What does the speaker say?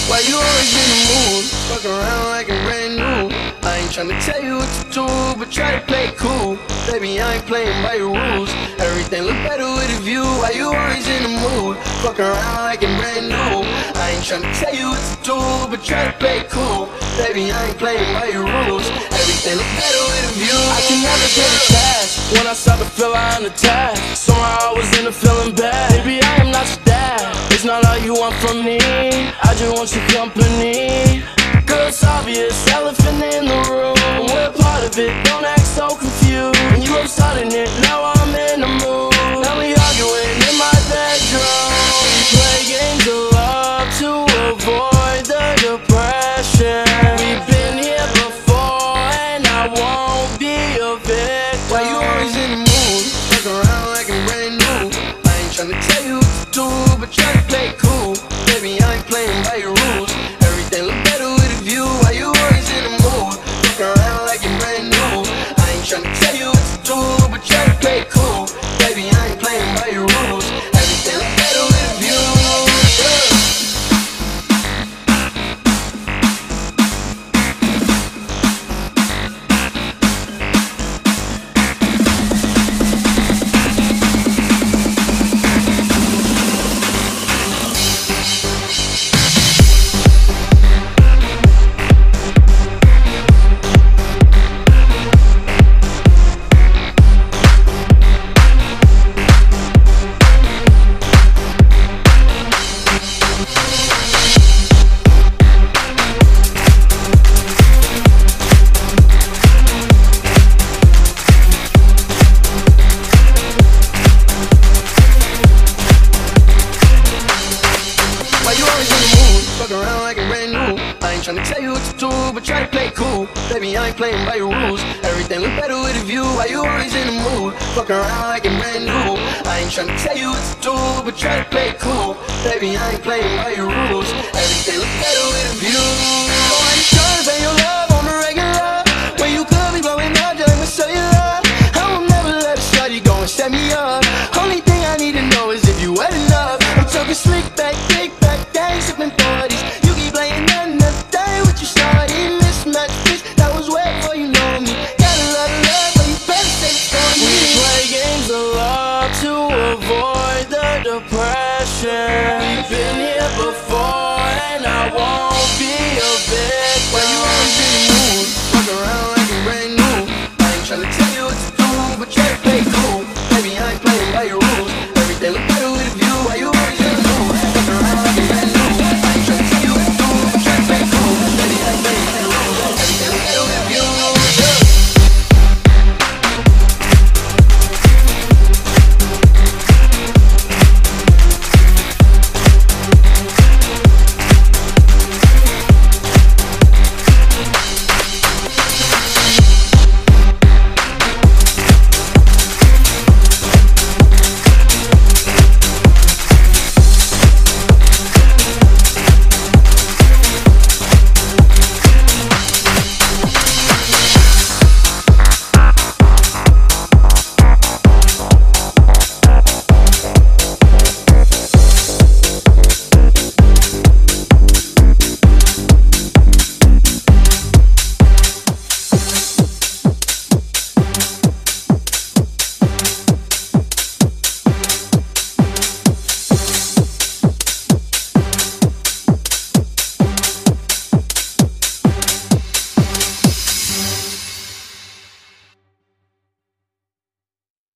Why you always in the mood? Fuck around like I'm brand new. I ain't tryna tell you what to do, but try to play it cool. Baby, I ain't playing by your rules. Everything look better with a view. Why you always in the mood? Fuck around like I'm brand new. I ain't tryna tell you what to do, but try to play it cool. Baby, I ain't playing by your rules. Everything look better with a view. I can never get attached. When I start to feel I'm attacked, somehow I was in a feeling bad. Baby, I am not your dad. It's not all you want from me. I just want your company. Girl, it's obvious, elephant in the room. We're part of it, don't act so confused. When you were starting it, now I'm in the mood. Now we arguing in my bedroom. We play games of love to avoid the depression. We've been here before and I won't be a victim. Why you always in the mood? Fuck around like I'm brand new. I ain't tryna tell you what to do, but try to play it cool. Baby, I ain't playing by your rules. Everything look better with a view. Why you always in the mood? Fuck around like you're brand new. I ain't tryna tell you what to do, but try to play it cool. Baby, I ain't playing by your rules. Everything look better with a view. Fuck around like I'm brand new. I ain't tryna tell you what to do, but try to play it cool. Baby, I ain't playing by your rules. Everything look better with a view. Why you always in the mood? Fuck around like I'm brand new. I ain't tryna tell you what to do, but try to play it cool. Baby, I ain't playing by your rules.